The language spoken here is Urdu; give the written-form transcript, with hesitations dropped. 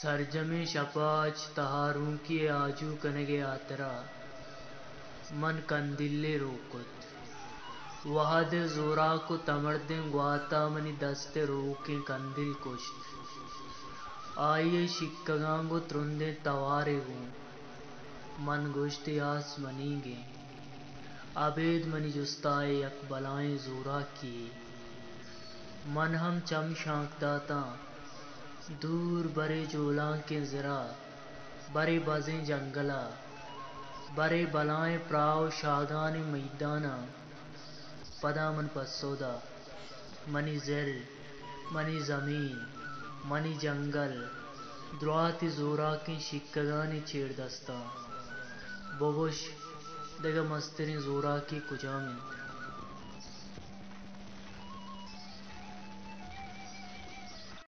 سرجمی شپاچ تہاروں کی آجو کنگے آترا من کندلے روکت وہد زورا کو تمردیں گواتا منی دست روکیں کندل کشت آئیے شکگانگو ترندیں توارے گوں من گشت یاس منی گیں عبید منی جستائے یک بلائیں زورا کیے من ہم چم شانک داتا دور برے جولاں کے زرا برے بزیں جنگلا برے بلائیں پراؤ شاگان میدانا پدا من پسودا منی زر منی زمین منی جنگل دراتی زورا کے شکگانی چیر دستا بگوش دگہ مسترین زورا کی کجا من